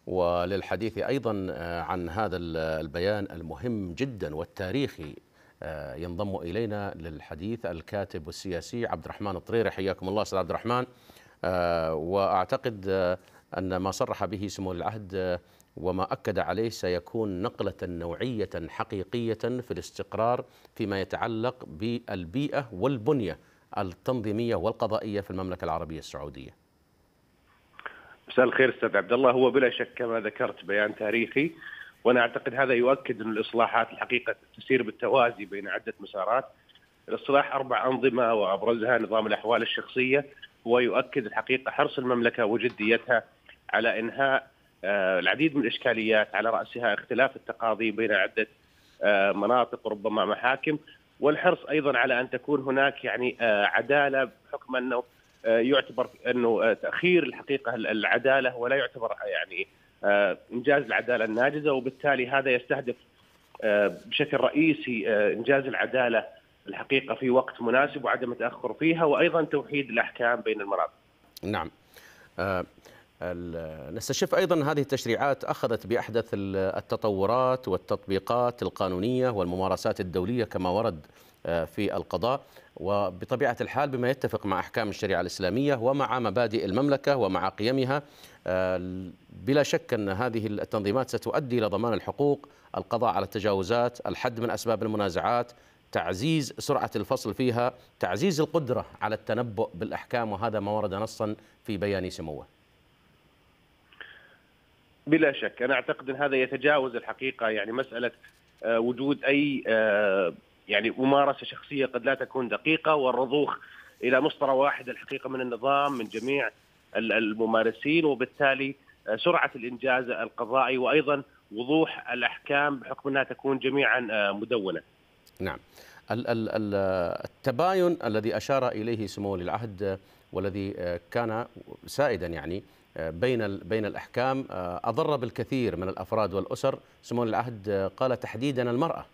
وللحديث أيضا عن هذا البيان المهم جدا والتاريخي ينضم إلينا للحديث الكاتب والسياسي عبد الرحمن الطريري. حياكم الله أستاذ عبد الرحمن. وأعتقد أن ما صرح به سمو العهد وما أكد عليه سيكون نقلة نوعية حقيقية في الاستقرار فيما يتعلق بالبيئة والبنية التنظيمية والقضائية في المملكة العربية السعودية. مساء الخير استاذ عبد الله. هو بلا شك كما ذكرت بيان تاريخي، وانا اعتقد هذا يؤكد ان الاصلاحات الحقيقه تسير بالتوازي بين عده مسارات. الاصلاح 4 أنظمة وابرزها نظام الاحوال الشخصيه، هو يؤكد الحقيقه حرص المملكه وجديتها على انهاء العديد من الاشكاليات، على راسها اختلاف التقاضي بين عده مناطق وربما محاكم، والحرص ايضا على ان تكون هناك عداله، بحكم انه يعتبر انه تاخير الحقيقه العداله ولا يعتبر انجاز العداله الناجزه، وبالتالي هذا يستهدف بشكل رئيسي انجاز العداله الحقيقه في وقت مناسب وعدم التاخر فيها، وايضا توحيد الاحكام بين المناطق. نعم. نستشف أيضا هذه التشريعات أخذت بأحدث التطورات والتطبيقات القانونية والممارسات الدولية كما ورد في القضاء، وبطبيعة الحال بما يتفق مع أحكام الشريعة الإسلامية ومع مبادئ المملكة ومع قيمها. بلا شك أن هذه التنظيمات ستؤدي إلى ضمان الحقوق، القضاء على التجاوزات، الحد من أسباب المنازعات، تعزيز سرعة الفصل فيها، تعزيز القدرة على التنبؤ بالأحكام، وهذا ما ورد نصا في بيان سموه. بلا شك أنا أعتقد أن هذا يتجاوز الحقيقة مسألة وجود أي ممارسة شخصية قد لا تكون دقيقة، والرضوخ إلى مسطرة واحد الحقيقة من النظام من جميع الممارسين، وبالتالي سرعة الإنجاز القضائي وأيضا وضوح الأحكام بحكم أنها تكون جميعا مدونة. نعم. التباين الذي أشار إليه سمو ولي العهد والذي كان سائدا بين الأحكام أضر بالكثير من الأفراد والأسر. سمو ولي العهد قال تحديدا المرأة.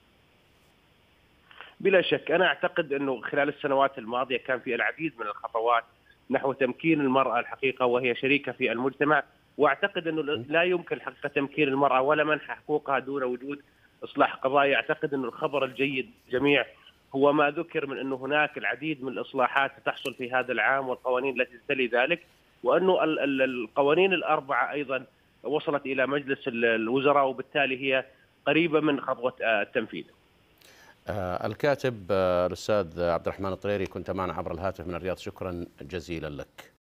بلا شك أنا أعتقد أنه خلال السنوات الماضية كان في العديد من الخطوات نحو تمكين المرأة الحقيقة، وهي شريكة في المجتمع، وأعتقد أنه لا يمكن حقيقة تمكين المرأة ولا منح حقوقها دون وجود إصلاح قضائي. أعتقد أن الخبر الجيد جميع هو ما ذكر من أنه هناك العديد من الإصلاحات ستحصل في هذا العام والقوانين التي تلي ذلك، وأنه القوانين ال4 أيضا وصلت إلى مجلس الوزراء، وبالتالي هي قريبة من خطوة التنفيذ. الكاتب الأستاذ عبد الرحمن الطريري كنت معنا عبر الهاتف من الرياض، شكرا جزيلا لك.